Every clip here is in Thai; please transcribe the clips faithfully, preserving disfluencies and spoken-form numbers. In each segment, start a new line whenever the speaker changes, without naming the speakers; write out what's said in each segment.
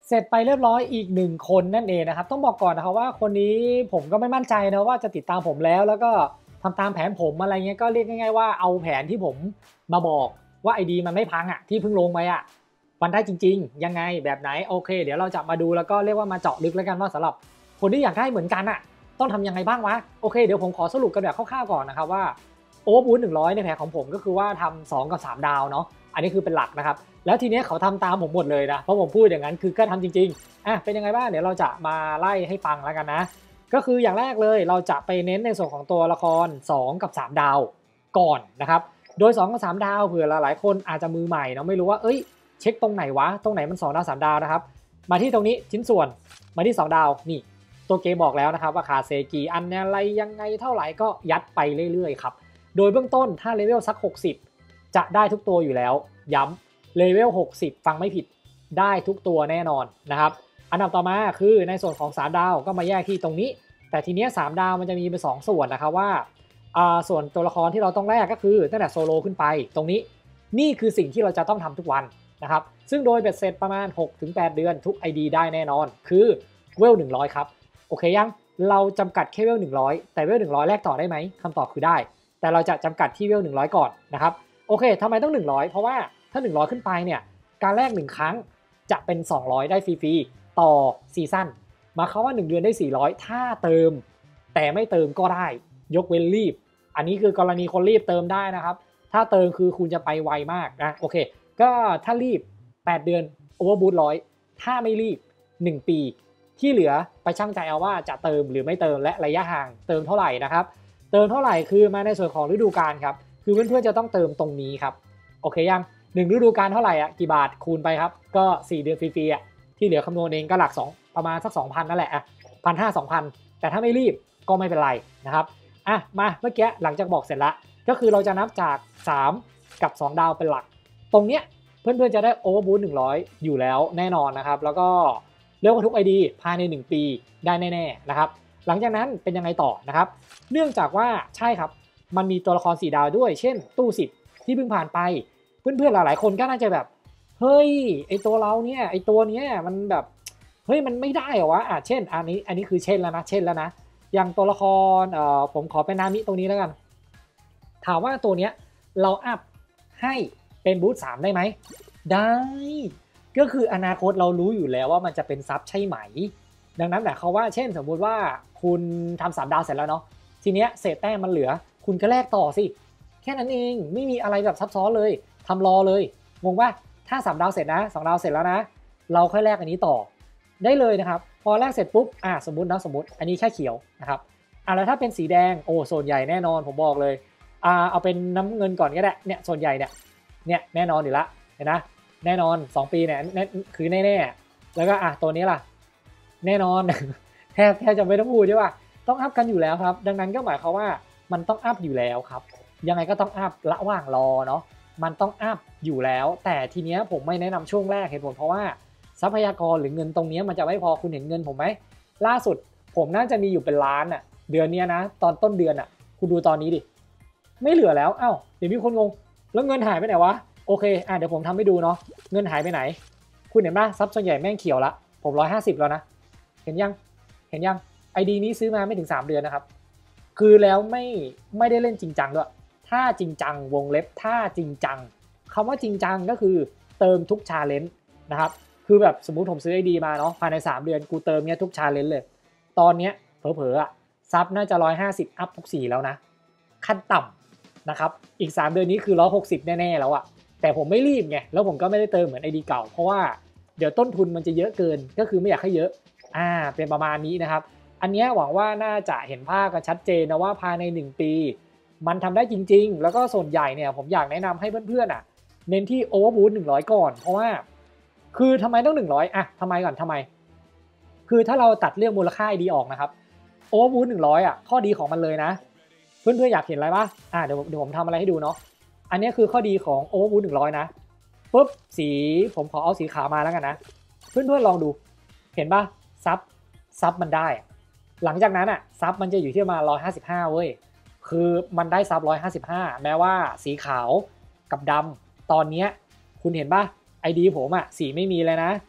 เสร็จไปเรียบร้อยอีกหนึ่งคนนั่นเองนะครับต้องบอกก่อนนะครับว่าคนนี้ผมก็ไม่มั่นใจนะว่าจะติดตามผมแล้วแล้วก็ทำตามแผนผมอะไรเงี้ยก็เรียกง่ายๆว่าเอาแผนที่ผมมาบอกว่าไอดีมันไม่พังอ่ะที่เพิ่งลงไปอ่ะมันได้จริงๆยังไงแบบไหนโอเคเดี๋ยวเราจะมาดูแล้วก็เรียกว่ามาเจาะลึกแล้วกันว่าสำหรับคนที่อยากได้เหมือนกันอ่ะต้องทำยังไงบ้างวะโอเคเดี๋ยวผมขอสรุปกันแบบคร่าวๆก่อนนะครับว่าโอเวอร์บูทหนึ่งร้อยในแผนของผมก็คือว่าทำสองกับสามดาวเนาะอันนี้คือเป็นหลักนะครับแล้วทีนี้เขาทำตามผมหมดเลยนะเพราะผมพูดอย่างนั้นคือก็ทำจริงๆอ่ะเป็นยังไงบ้างเดี๋ยวเราจะมาไล่ให้ฟังแล้วกันนะก็คืออย่างแรกเลยเราจะไปเน้นในส่วนของตัวละครสองกับสามดาวก่อนนะครับโดยสองกับสามดาวเผื่อหลายๆคนอาจจะมือใหม่เนาะไม่รู้ว่าเอ้ยเช็คตรงไหนวะตรงไหนมันสองดาวสามดาวนะครับมาที่ตรงนี้ชิ้นส่วนมาที่สองดาวนี่ตัวเกมบอกแล้วนะครับว่าขาเซกีอันอะไรยังไงเท่าไหร่ก็ยัดไปเรื่อยๆครับโดยเบื้องต้นถ้าเลเวลสักหกสิบจะได้ทุกตัวอยู่แล้วย้ำเลเวลหกสิบฟังไม่ผิดได้ทุกตัวแน่นอนนะครับอันดับต่อมาคือในส่วนของสามดาวก็มาแยกที่ตรงนี้แต่ทีนี้สามดาวมันจะมีเป็นสองส่วนนะครับว่าส่วนตัวละครที่เราต้องแลกก็คือตั้งแต่โซโลขึ้นไปตรงนี้นี่คือสิ่งที่เราจะต้องทำทุกวันนะครับซึ่งโดยเบ็ดเสร็จประมาณ หกถึงแปด เดือนทุก ไอ ดี ได้แน่นอนคือเวลหนึ่งร้อยครับโอเคยังเราจำกัดแค่เวลหนึ่งร้อยแต่เวลหนึ่งร้อยแลกต่อได้ไหมคำตอบคือได้แต่เราจะจำกัดที่เวลหนึ่งร้อยก่อนนะครับโอเคทำไมต้องหนึ่งร้อยเพราะว่าถ้าหนึ่งร้อยขึ้นไปเนี่ยการแลกหนึ่งครั้งจะเป็นสองร้อยได้ฟรีๆต่อซีซั่นมาเขาว่าหนึ่งเดือนได้สี่ร้อยถ้าเติมแต่ไม่เติมก็ได้ยกเว้นรีบอันนี้คือกรณีคนรีบเติมได้นะครับถ้าเติมคือคุณจะไปไวมากนะโอเคก็ถ้ารีบแปดเดือนโอเวอร์บูทร้อยถ้าไม่รีบหนึ่งปีที่เหลือไปชั่งใจเอาว่าจะเติมหรือไม่เติมและระยะห่างเติมเท่าไหร่นะครับเติมเท่าไหร่คือมาในส่วนของฤดูกาลครับคือเพื่อนๆจะต้องเติมตรงนี้ครับโอเคยังหนึ่งฤดูกาลเท่าไหร่อ่ะกี่บาทคูณไปครับก็สี่เดือนฟรีๆอ่ะที่เหลือคำนวณเองก็หลักสองประมาณสัก สองพัน นั่นแหละอ่ะ หนึ่งพันห้าร้อย สองพัน แต่ถ้าไม่รีบก็ไม่เป็นไรนะครับอ่ะมาเมื่อกี้หลังจากบอกเสร็จแล้วก็คือเราจะนับจากสามกับสองดาวเป็นหลักตรงเนี้ยเพื่อนๆจะได้โอเวอร์บูทหนึ่งร้อยอยู่แล้วแน่นอนนะครับแล้วก็เรียกว่าทุก ไอ ดี ภายในหนึ่งปีได้แน่ๆนะครับหลังจากนั้นเป็นยังไงต่อนะครับเนื่องจากว่าใช่ครับมันมีตัวละครสี่ดาวด้วยเช่นตู้สิบที่เพิ่งผ่านไปเพื่อนๆหลายๆคนก็น่าจะแบบเฮ้ยไอตัวเราเนี่ยไอตัวเนี้ยมันแบบเฮ้ยมันไม่ได้เหรอวะอ่ะเช่นอันนี้อันนี้คือเช่นแล้วนะเช่นแล้วนะอย่างตัวละครเอ่อผมขอเป็นนามิตรงนี้แล้วกันถามว่าตัวเนี้ยเราอัพให้เป็นบูทสามได้ไหมได้ก็คืออนาคตเรารู้อยู่แล้วว่ามันจะเป็นซับใช่ไหมดังนั้นแต่เขาว่าเช่นสมมุติว่าคุณทำสามดาวเสร็จแล้วเนาะทีเนี้ยเศษแต้มมันเหลือคุณก็แลกต่อสิแค่นั้นเองไม่มีอะไรแบบซับซ้อนเลยทำรอเลยงงป่ะถ้าสามดาวเสร็จนะสองดาวเสร็จแล้วนะเราค่อยแลกอันนี้ต่อได้เลยนะครับพอแลกเสร็จปุ๊บอ่ะสมมตินะสมมติอันนี้แค่เขียวนะครับอ่ะแล้วถ้าเป็นสีแดงโอ้ส่วนใหญ่แน่นอนผมบอกเลยอ่าเอาเป็นน้ำเงินก่อนก็ได้เนี่ยส่วนใหญ่เนี่ยเนี่ยแน่นอนอยู่ละเห็นนะแน่นอนสองปีเนี่ยคือแน่ๆแล้วก็อ่ะตัวนี้ล่ะแน่นอนแทบแทบจะไม่ต้องพูดใช่ป่ะต้องอัพกันอยู่แล้วครับดังนั้นก็หมายความว่ามันต้องอัพอยู่แล้วครับยังไงก็ต้องอัพระหว่างรอเนาะมันต้องอัพอยู่แล้วแต่ทีเนี้ยผมไม่แนะนำช่วงแรกเหตุผลเพราะว่าทรัพยากรหรือเงินตรงนี้มันจะไม่พอคุณเห็นเงินผมไหมล่าสุดผมน่าจะมีอยู่เป็นล้านอ่ะเดือนนี้นะตอนต้นเดือนอ่ะคุณดูตอนนี้ดิไม่เหลือแล้วอ้าวเดี๋ยวมีคนงงแล้วเงินหายไปไหนวะโอเคอ่ะเดี๋ยวผมทำให้ดูเนาะเงินหายไปไหนคุณเห็นป่ะซับส่วนใหญ่แม่งเขียวละผมร้อยห้าสิบแล้วนะเห็นยังเห็นยังไอดีนี้ซื้อมาไม่ถึงสามเดือนนะครับคือแล้วไม่ไม่ได้เล่นจริงจังด้วยถ้าจริงจังวงเล็บถ้าจริงจังคำว่าจริงจังก็คือเติมทุกชาเลนจ์นะครับคือแบบสมมุติผมซื้อไอดีมาเนาะภายในสามเดือนกูเติมเนี้ยทุกชาเลนจ์เลยตอนเนี้ยเผลอๆอ่ะซับน่าจะหนึ่งร้อยห้าสิบอัพทุกสี่แล้วนะขั้นต่ำนะครับอีกสามเดือนนี้คือหนึ่งร้อยหกสิบแน่ๆแล้วอ่ะแต่ผมไม่รีบไงแล้วผมก็ไม่ได้เติมเหมือนไอดีเก่าเพราะว่าเดี๋ยวต้นทุนมันจะเยอะเกินก็คือไม่อยากให้เยอะอ่าเป็นประมาณนี้นะครับอันนี้หวังว่าน่าจะเห็นภาพกันชัดเจนนะว่าภายในหนึ่งปีมันทำได้จริงๆแล้วก็ส่วนใหญ่เนี่ยผมอยากแนะนำให้เพื่อนๆอ่ะเน้นที่โอเวอร์บูทหนึ่งร้อยก่อนเพราะว่าคือทำไมต้องหนึ่งร้อยอ่ะทำไมก่อนทำไมคือถ้าเราตัดเรื่องมูลค่า ไอ ดี ออกนะครับโอเวอร์บูทหนึ่งร้อยอ่ะข้อดีของมันเลยนะเพื่อนๆอยากเห็นอะไรป่ะอ่ะเดี๋ยวเดี๋ยวผมทำอะไรให้ดูเนาะอันนี้คือข้อดีของโอเวอร์บูทหนึ่งร้อยนะปุ๊บสีผมขอเอาสีขาวมาแล้วกันนะเพื่อนๆลองดูเห็นป่ะซับซับมันได้หลังจากนั้นอ่ะซับมันจะอยู่ที่ประมาณหนึ่งร้อยห้าสิบห้าเว้ยคือมันได้ซับหนึ่งร้อยห้าสิบห้าแม้ว่าสีขาวกับดำตอนนี้คุณเห็นป่ะไอดีผมอ่ะสีไม่มีเลยนะ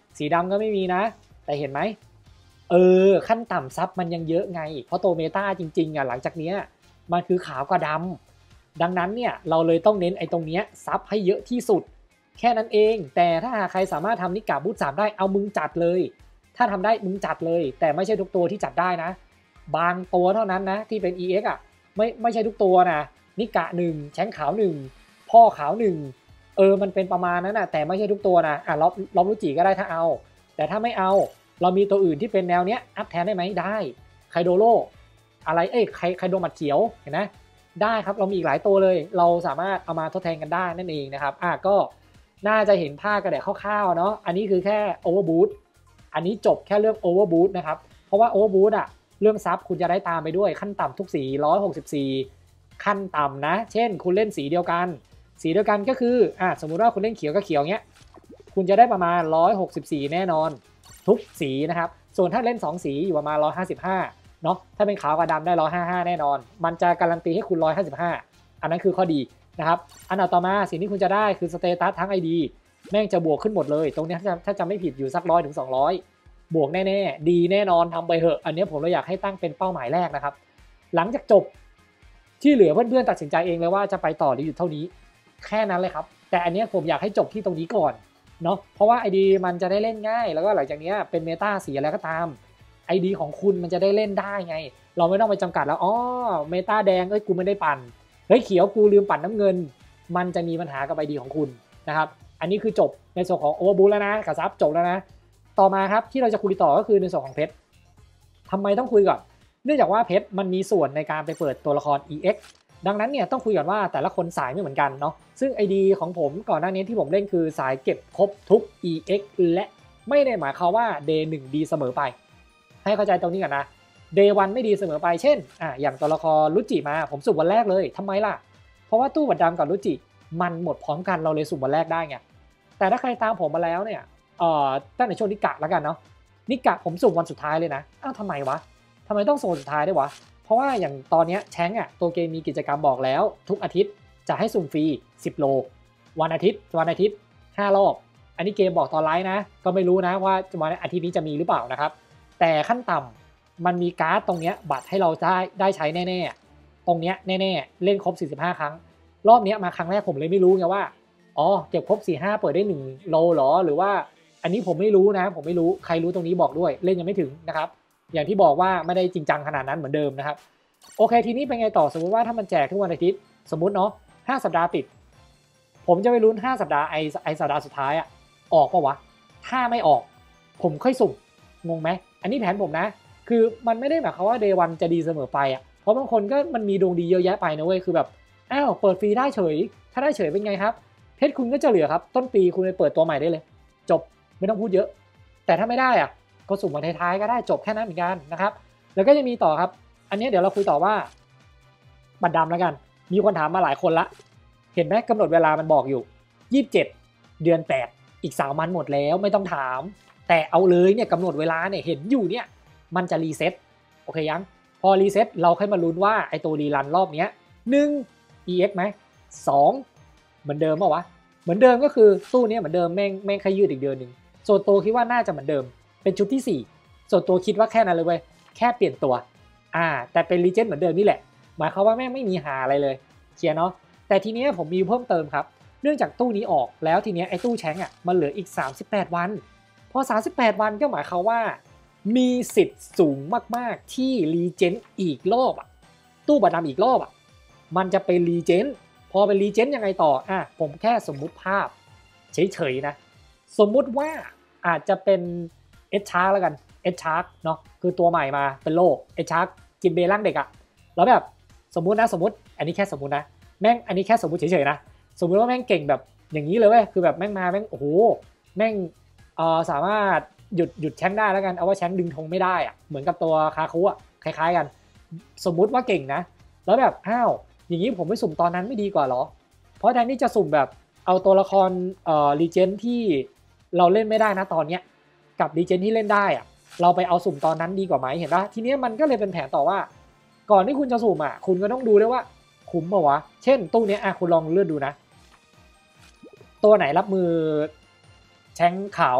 สีดำก็ไม่มีนะแต่เห็นไหมเออขั้นต่ำซับมันยังเยอะไงเพราะตัวเมตาจริงๆอ่ะหลังจากนี้มันคือขาวกับดำดังนั้นเนี่ยเราเลยต้องเน้นไอ้ตรงเนี้ยซับให้เยอะที่สุดแค่นั้นเองแต่ถ้าหากใครสามารถทำนิกาบูทสามได้เอามึงจัดเลยถ้าทำได้มึงจัดเลยแต่ไม่ใช่ทุกตัวที่จัดได้นะบางตัวเท่านั้นนะที่เป็น อี เอ็กซ์ อ่ะไม่ไม่ใช่ทุกตัวนะนิกะหนึ่งแชงขาวหนึ่งพ่อขาวหนึ่งเออมันเป็นประมาณนั้นนะแต่ไม่ใช่ทุกตัวนะอ่ะล็อบล็อบลูจิก็ได้ถ้าเอาแต่ถ้าไม่เอาเรามีตัวอื่นที่เป็นแนวเนี้ยอัพแทนได้ไหมได้ไคโดโร่อะไรเอ้ยไคไคโดมัดเขียวเห็นไหมได้ครับเรามีอีกหลายตัวเลยเราสามารถเอามาทดแทนกันได้นั่นเองนะครับอ่ะก็น่าจะเห็นภาพกันแต่คร่าวๆเนาะอันนี้คือแค่โอเวอร์บูทอันนี้จบแค่เรื่องโอเวอร์บูทนะครับเพราะว่าโอเวอร์บูทอะเรื่องซับคุณจะได้ตามไปด้วยขั้นต่ำทุกสีหนึ่งร้อยหกสิบสี่ขั้นต่ำนะเช่นคุณเล่นสีเดียวกันสีเดียวกันก็คืออ่ะสมมุติว่าคุณเล่นเขียวกับเขียวเงี้ยคุณจะได้ประมาณหนึ่งร้อยหกสิบสี่แน่นอนทุกสีนะครับส่วนถ้าเล่นสองสีอยู่ประมาณหนึ่งร้อยห้าสิบห้าเนาะถ้าเป็นขาวกับดำได้หนึ่งร้อยห้าสิบห้าแน่นอนมันจะการันตีให้คุณหนึ่งร้อยห้าสิบห้าอันนั้นคือข้อดีนะครับอันต่อมาสิ่งที่คุณจะได้คือสเตตัสทั้ง ไอ ดี แม่งจะบวกขึ้นหมดเลยตรงนี้ถ้าถ้าจำไม่ผิดอยู่สักร้อยถึงสองร้อยบวกแน่ๆดีแน่นอนทำไปเหอะอันนี้ผมเลยอยากให้ตั้งเป็นเป้าหมายแรกนะครับหลังจากจบที่เหลือเพื่อนๆตัดสินใจเองเลยว่าจะไปต่อหรือหยุดเท่านี้แค่นั้นเลยครับแต่อันนี้ผมอยากให้จบที่ตรงนี้ก่อนเนาะเพราะว่า ไอ ดี มันจะได้เล่นง่ายแล้วก็หลังจากนี้เป็นเมตาสีอะไรก็ตาม ไอ ดี ของคุณมันจะได้เล่นได้ไงเราไม่ต้องไปจำกัดแล้วอ๋อเมตาแดงเอ้ยกูไม่ได้ปั่นเฮ้ยเขียวกูลืมปั่นน้ำเงินมันจะมีปัญหากับ ไอ ดี ของคุณนะครับอันนี้คือจบในส่วนของโอเวอร์บูลแล้วนะกับซับจบแล้วนะต่อมาครับที่เราจะคุยต่อก็คือในส่วนของเพชรทำไมต้องคุยก่อนเนื่องจากว่าเพชรมันมีส่วนในการไปเปิดตัวละคร อี เอ็กซ์ ดังนั้นเนี่ยต้องคุยก่อนว่าแต่ละคนสายไม่เหมือนกันเนาะซึ่ง ไอ ดี ของผมก่อนหน้านี้ที่ผมเล่นคือสายเก็บครบทุก อี เอ็กซ์ และไม่ได้หมายความว่า Day หนึ่งดีเสมอไปให้เข้าใจตรงนี้ก่อนนะ Day วันไม่ดีเสมอไปเช่นอ่ะอย่างตัวละครรุจิมาผมสุ่มวันแรกเลยทำไมล่ะเพราะว่าตู้บัตรดำกับรุจิมันหมดพร้อมกันเราเลยสุ่มวันแรกได้ไงแต่ถ้าใครตามผมมาแล้วเนี่ยเอ่อตั้งแต่ช่วงนิกะแล้วกันเนาะนิกะผมสุ่มวันสุดท้ายเลยนะอ้าวทำไมวะทำไมต้องโซนสุดท้ายด้วยวะเพราะว่าอย่างตอนนี้แชงอ่ะตัวเกมมีกิจกรรมบอกแล้วทุกอาทิตย์จะให้สุ่มฟรีสิบโลวันอาทิตย์วันอาทิตย์ห้ารอบอันนี้เกมบอกตอนไลฟ์นะก็ไม่รู้นะว่าวันอาทิตย์นี้จะมีหรือเปล่านะครับแต่ขั้นต่ำมันมีการ์ดตรงเนี้ยบัตรให้เราได้ได้ใช้แน่ๆตรงเนี้ยแน่ๆเล่นครบสี่สิบห้าครั้งรอบนี้มาครั้งแรกผมเลยไม่รู้ไงว่าอ๋อเก็บครบสี่สิบห้าเปิดได้หนึ่งโลหรอหรือว่าอันนี้ผมไม่รู้นะผมไม่รู้ใครรู้ตรงนี้บอกด้วยเล่นยังไม่ถึงนะครับอย่างที่บอกว่าไม่ได้จริงจังขนาดนั้นเหมือนเดิมนะครับโอเคทีนี้เป็นไงต่อสมมติว่าถ้ามันแจกทุกวันอาทิตย์สมมุติเนาะห้าสัปดาห์ติดผมจะไปลุ้นห้าสัปดาห์ไอไอสัปดาห์สุดท้ายอะออกปะวะถ้าไม่ออกผมค่อยสุ่มงงไหมอันนี้แผนผมนะคือมันไม่ได้หมายความว่าเดย์วันจะดีเสมอไปอะเพราะบางคนก็มันมีดวงดีเยอะแยะไปนะเว้ยคือแบบอ้าวเปิดฟรีได้เฉยถ้าได้เฉยเป็นไงครับเพชรคุณก็จะเหลือครับต้นปีคุณไปเปิดตัวใหม่ได้เลยจบไม่ต้องพูดเยอะแต่ถ้าไม่ได้อะก็สุ่มวันท้ายๆก็ได้จบแค่นั้นเหมือนกันนะครับแล้วก็จะมีต่อครับอันนี้เดี๋ยวเราคุยต่อว่าบัตรดำแล้วกันมีคนถามมาหลายคนละเห็นไหมกำหนดเวลามันบอกอยู่ยี่สิบเจ็ดเดือนแปดอีกสามวันหมดแล้วไม่ต้องถามแต่เอาเลยเนี่ยกำหนดเวลาเนี่ยเห็นอยู่เนี่ยมันจะรีเซ็ตโอเคยังพอรีเซ็ตเราค่อยมาลุ้นว่าไอตัวรีรันรอบนี้หนึ่ง อี เอ็กซ์ ไหมสองเหมือนเดิมป่าววะเหมือนเดิมก็คือตู้นี้เหมือนเดิมแม่งแม่งแค่ยืดอีกเดือนหนึ่งส่วนตัวคิดว่าน่าจะเหมือนเดิมเป็นชุดที่สี่ส่วนตัวคิดว่าแค่นั้นเลยเว้ยแค่เปลี่ยนตัวอ่าแต่เป็นรีเจนเหมือนเดิมนี่แหละหมายความว่าแม่งไม่มีหาอะไรเลยเคลียร์เนาะแต่ทีนี้ผมมีเพิ่มเติมครับเนื่องจากตู้นี้ออกแล้วทีนี้ไอ้ตู้แชงอ่ะมันเหลืออีกสามสิบแปดวันพอสามสิบแปดวันก็หมายความว่ามีสิทธิ์สูงมากๆที่รีเจนอีกรอบอ่ะตู้บัตรดำอีกรอบอ่ะมันจะเป็นรีเจนพอเป็นรีเจนยังไงต่ออ่ะผมแค่สมมุติภาพเฉยๆนะสมมุติว่าอาจจะเป็นเอชชาร์กแล้วกันเอชชาร์กเนาะคือตัวใหม่มาเป็นโลเอชชาร์กกินเบร่างเด็กอะแล้วแบบสมมุตินะสมมติอันนี้แค่สมมุตินะแม่งอันนี้แค่สมมุติเฉยๆนะสมมุติว่าแม่งเก่งแบบอย่างนี้เลยเว้ยคือแบบแม่งมาแม่งโอ้โหแม่งเอ่อสามารถหยุดหยุดแชงได้แล้วกันเอาว่าแชงดึงธงไม่ได้อะเหมือนกับตัวคาคุอะคล้ายๆกันสมมุติว่าเก่งนะแล้วแบบอ้าวอย่างนี้ผมไปสุ่มตอนนั้นไม่ดีกว่าหรอเพราะแทนที่จะสุ่มแบบเอาตัวละครเอ่อรีเจนที่เราเล่นไม่ได้นะตอนเนี้ยกับรีเจนที่เล่นได้อะเราไปเอาสุ่มตอนนั้นดีกว่าไหมเห็นปะทีนี้มันก็เลยเป็นแผนต่อว่าก่อนที่คุณจะสุ่มอ่ะคุณก็ต้องดูด้วยว่าคุ้มป่าวะเช่นตู้นี้อ่ะคุณลองเลื่อนดูนะตัวไหนรับมือแชงขาว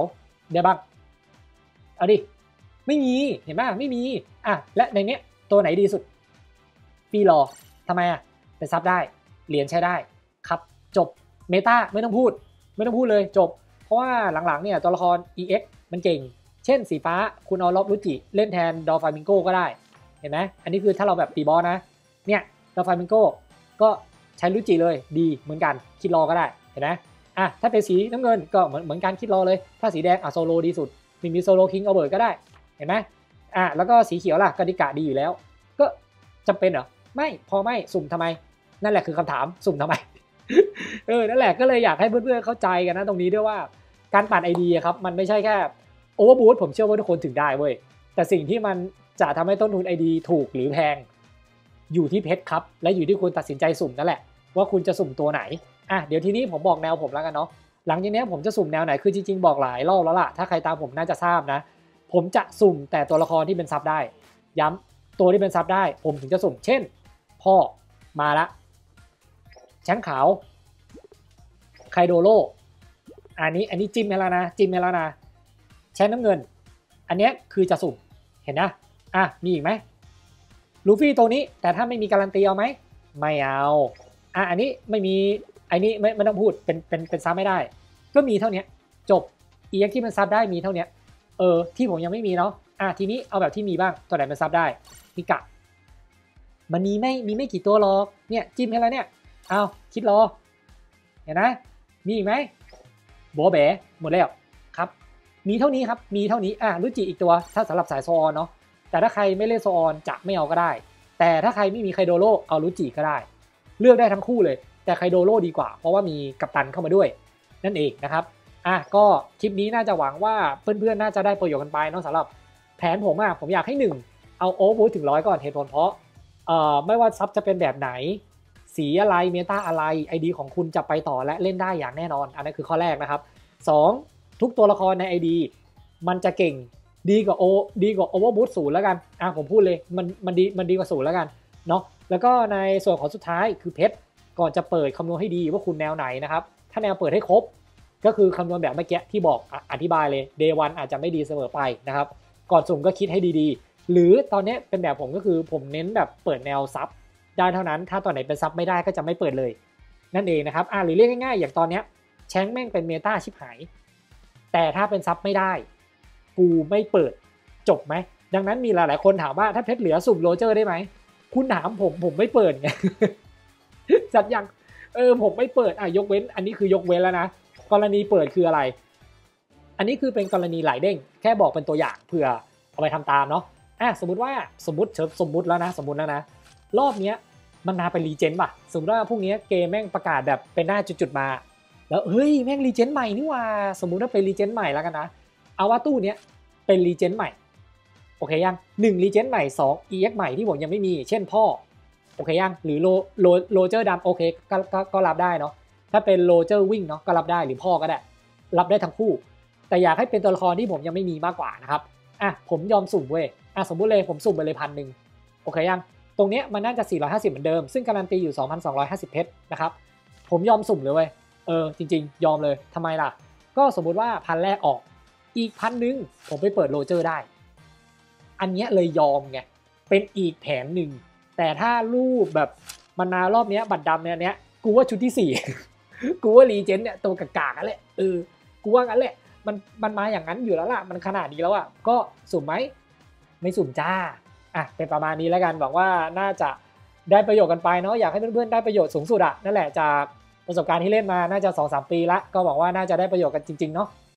ได้บ้างเอาดิไม่มีเห็นไหมไม่มีอ่ะและในเนี้ยตัวไหนดีสุดฟีรอทำไมอ่ะเป็นซับได้เหรียญใช้ได้ครับจบเมตาไม่ต้องพูดไม่ต้องพูดเลยจบเพราะว่าหลังๆเนี่ยตัวละคร อี เอ็กซ์ มันเก่งเช่นสีฟ้าคุณเอาล็อบรุจิเล่นแทนดอลฟามิงโกก็ได้เห็นไหมอันนี้คือถ้าเราแบบตีบอสนะเนี่ยดอลฟามิงโกก็ใช้รุจิเลยดีเหมือนกันคิดรอก็ได้เห็นไหมอ่ะถ้าเป็นสีน้ำเงินก็เหมือนเหมือนกันคิดรอเลยถ้าสีแดงอ่ะโซโลดีสุดมีมีโซโลคิงเอาเบิร์ดก็ได้เห็นไหมอ่ะแล้วก็สีเขียวล่ะกติกาดีอยู่แล้วก็จำเป็นเหรอไม่พอไม่สุ่มทำไมนั่นแหละคือคำถามสุ่มทำไม เออนั่นแหละก็เลยอยากให้เพื่อนๆเข้าใจกันนะตรงนี้ด้วยว่าการปั่นไอเดียครับมันไม่ใช่แค่โอเวอร์บูทผมเชื่อว่าทุกคนถึงได้เว้ยแต่สิ่งที่มันจะทำให้ต้นทุน ไอ ดี ถูกหรือแพงอยู่ที่เพชรครับและอยู่ที่คุณตัดสินใจสุ่มนั่นแหละว่าคุณจะสุ่มตัวไหนอ่ะเดี๋ยวทีนี้ผมบอกแนวผมแล้วกันเนาะหลังจากนี้ผมจะสุ่มแนวไหนคือจริงๆบอกหลายรอบแล้วล่ะถ้าใครตามผมน่าจะทราบนะผมจะสุ่มแต่ตัวละครที่เป็นซับได้ย้ำตัวที่เป็นซับได้ผมถึงจะสุ่มเช่นพ่อมาละแชงขาวไคโดโร่อันนี้อันนี้จิ้มไปแล้วนะจิ้มไปแล้วนะแชงน้ำเงินอันนี้คือจะสุ่มเห็นนะอ่ะมีอีกไหมลูฟี่ตัวนี้แต่ถ้าไม่มีการันตีเอาไหมไม่เอาอ่ะอันนี้ไม่มีอันนี้ไม่ไม่ต้องพูดเป็นเป็นเป็นซับไม่ได้ก็มีเท่านี้จบ อี เอ็กซ์ ที่มันซับได้มีเท่านี้เออที่ผมยังไม่มีเนาะอ่ะทีนี้เอาแบบที่มีบ้างตัวไหนมันซับได้พิกะมันมีไม่มีไม่กี่ตัวหรอกเนี่ยจิ้มให้แล้วเนี่ยเอาคิดรอเห็นนะมีอีกไหมโบแบหมดแล้วครับมีเท่านี้ครับมีเท่านี้อ่ะรุจิอีกตัวถ้าสำหรับสายโซออนเนาะแต่ถ้าใครไม่เล่นโซออนจะไม่เอาก็ได้แต่ถ้าใครไม่มีไคโดโร่เอารุจิก็ได้เลือกได้ทั้งคู่เลยแต่ไคโดโร่ดีกว่าเพราะว่ามีกัปตันเข้ามาด้วยนั่นเองนะครับอ่ะก็คลิปนี้น่าจะหวังว่าเพื่อนๆน่าจะได้ประโยชน์กันไปเนาะสำหรับแผนผมอ่ะผมอยากให้หนึ่งเอาโอเวอร์บูทถึงร้อยก่อนเหตุผลเพราะเอ่อไม่ว่าซับจะเป็นแบบไหนสีอะไรเมตาอะไร ไอ ดี ของคุณจะไปต่อและเล่นได้อย่างแน่นอนอันนั้นคือข้อแรกนะครับสองทุกตัวละครใน ไอ ดี มันจะเก่งดีกว่าโอดีกว่าโอเวอร์บูทศูนย์แล้วกันอ่ะผมพูดเลยมันมันดีมันดีกว่าศูนย์แล้วกันเนาะแล้วก็ในส่วนของสุดท้ายคือเพชรก่อนจะเปิดคำนวณให้ดีว่าคุณแนวไหนนะครับถ้าแนวเปิดให้ครบก็คือคำนวณแบบเมื่อกี้ที่บอกอธิบายเลย เดย์ วันอาจจะไม่ดีเสมอไปนะครับก่อนสุ่มก็คิดให้ดีๆหรือตอนนี้เป็นแบบผมก็คือผมเน้นแบบเปิดแนวซับได้เท่านั้นถ้าตอนไหนเป็นซับไม่ได้ก็จะไม่เปิดเลยนั่นเองนะครับอ่ะหรือเรียกง่ายๆอย่างตอนนี้แชงแม่งเป็นเมตาชิบหายแต่ถ้าเป็นซับไม่ได้กูไม่เปิดจบไหมดังนั้นมีหลายๆคนถามว่าถ้าเพชรเหลือสุ่มโรเจอร์ได้ไหมคุณถามผมผมไม่เปิดไง จัดยังเออผมไม่เปิดอ่ะยกเว้นอันนี้คือยกเว้นแล้วนะกรณีเปิดคืออะไรอันนี้คือเป็นกรณีหลายเด้งแค่บอกเป็นตัวอย่างเผื่อเอาไปทำตามเนาะอ่ะสมมุติว่าสมมติเชิญสมมุติแล้วนะสมมุติแล้วนะรอบเนี้ยมันมาเป็นรีเจนป่ะสมมติว่าพรุ่งนี้เกมแม่งประกาศแบบเป็นหน้าจุดๆมาแล้วเฮ้ยแม่งรีเจนใหม่นี่ว่าสมมุติว่าเป็นรีเจนใหม่แล้วกันนะเอาว่าตู้เนี้ยเป็นรีเจนใหม่โอเคยังหนึ่งรีเจนใหม่สอง อี เอ็กซ์ ใหม่ที่ผมยังไม่มีเช่นพ่อโอเคยังหรือโลโลโรเจอร์ดำโอเคก็ก็ก็รับได้เนาะถ้าเป็นโรเจอร์วิ่งเนาะก็รับได้หรือพ่อก็ได้รับได้ทั้งคู่แต่อยากให้เป็นตัวละครที่ผมยังไม่มีมากกว่านะครับอ่ะผมยอมสุ่มเว้ยอ่ะสมมุติเลยผมสุ่มไปเลยพันหนึ่งโอเคยังตรงเนี้ยมันน่าจะสี่ร้อยห้าสิบเหมือนเดิมซึ่งการันตีอยู่ สองพันสองร้อยห้าสิบ เพชรนะครับผมยอมสุ่มเลยเว้ยเออจริงๆยอมเลยทำไมล่ะก็สมมุติว่าพันแรกออกอีกพันหนึ่งผมไปเปิดโรเจอร์ได้อันเนี้ยเลยยอมไงเป็นอีกแผนหนึ่งแต่ถ้ารูปแบบมันมารอบเนี้ยบัตรดำเนี่ยเนี้ยกูว่าชุดที่สี่ กูว่ารีเจนเนี่ยตัวกากๆกันแหละเออกูว่างั้นแหละมันมันมาอย่างนั้นอยู่แล้วล่ะมันขนาดนี้แล้วอ่ะก็สุ่มไหมไม่สุ่มจ้าอ่ะเป็นประมาณนี้แล้วกันหวังว่าน่าจะได้ประโยชน์กันไปเนาะอยากให้เพื่อนๆได้ประโยชน์สูงสุดอ่ะนั่นแหละจากประสบการณ์ที่เล่นมาน่าจะ สองถึงสาม ปีละก็หวังว่าน่าจะได้ประโยชน์กันจริงๆเนาะ